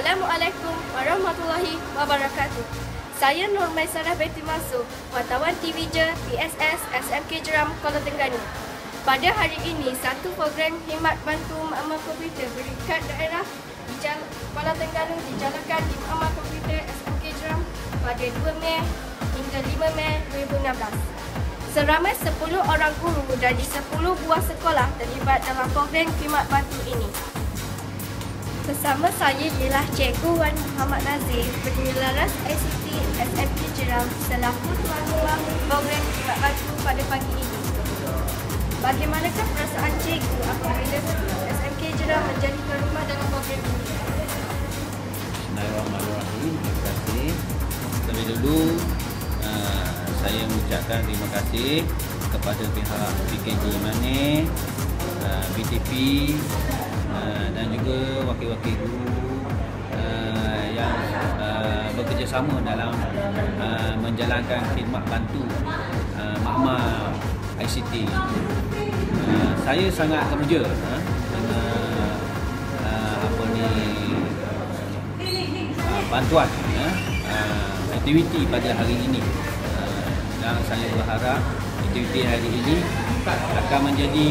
Assalamualaikum warahmatullahi wabarakatuh. Saya Nur Maisarah Binti Masuk, wartawan TVJ PSS SMK Jeram Kuala Terengganu. Pada hari ini, satu program khidmat bantu makmal komputer berdekat daerah di Kuala Terengganu dijalankan di makmal komputer SMK Jeram pada 2 Mei hingga 5 Mei 2016. Seramai 10 orang guru dari 10 buah sekolah terlibat dalam program khidmat bantu ini. Bersama saya ialah Cikgu Wan Muhammad Nazir, Penjelaras ICT SMK Jeram selaku tuan rumah program khidmat bantu pada pagi ini. Bagaimanakah perasaan cikgu apabila SMK Jeram menjadi tuan rumah dalam program ini? Bismillahirrahmanirrahim. Terima kasih. Terlebih dulu saya mengucapkan terima kasih kepada pihak PKJ Mane, BTP dan juga wakil-wakil guru yang bekerjasama dalam menjalankan khidmat bantu makmal ICT. Saya sangat teruja dengan bantuan aktiviti pada hari ini. Dan saya berharap aktiviti hari ini akan menjadi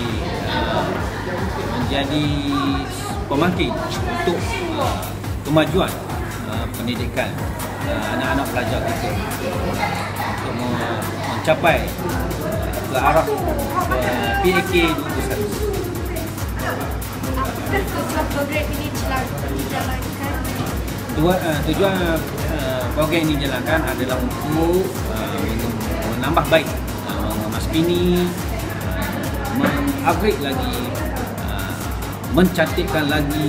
pemakin untuk kemajuan pendidikan anak-anak pelajar kita untuk mencapai ke arah PAK 2021. Apakah tujuan program ini dijalankan? Tujuan program ini dijalankan adalah untuk menambah baik, memaskini, mengupgrade lagi, mencantikkan lagi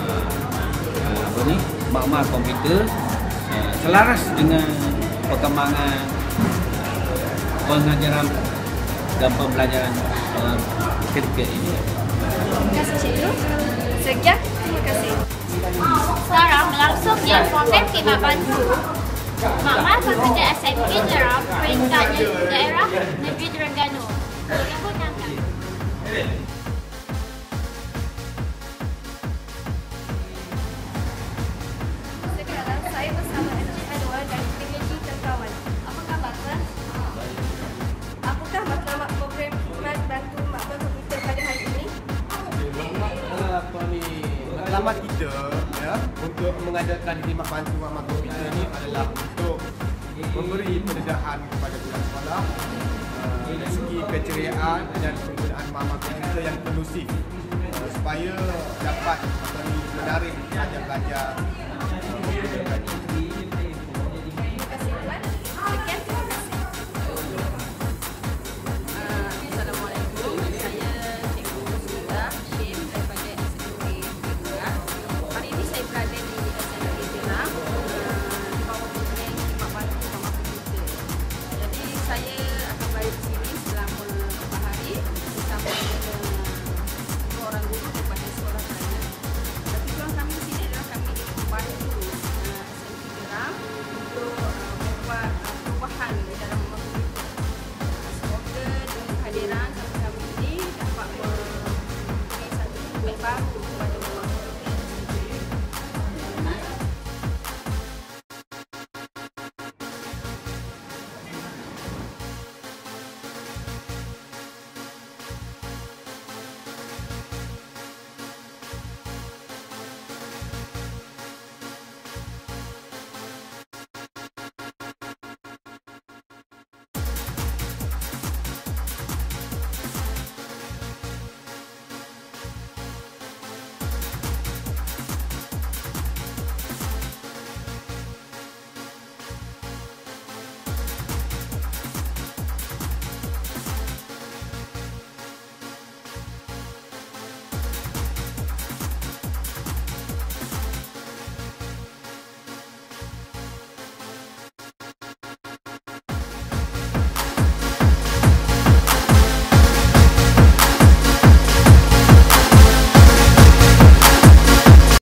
makmal komputer selaras dengan perkembangan pengajaran dan pembelajaran ketika ini. Terima kasih Cikgu. Sekian, terima kasih. Sekarang berlangsungnya program khidmat bantu makmal komputer SMK Jeram peringkat daerah Negeri Terengganu. Sekarang saya bersama Encik Anwar dari PKJ Tengkawan. Apa khabar, Tuan? Apakah matlamat program khidmat bantu makmal komputer pada hari ini? Matlamat kita untuk mengadakan khidmat bantu makmal komputer ini adalah untuk memberi pendedahan kepada budak sekolah dari segi keceriaan dan penggunaan makmal komputer yang kondusif supaya dapat menarik pelajar-pelajar.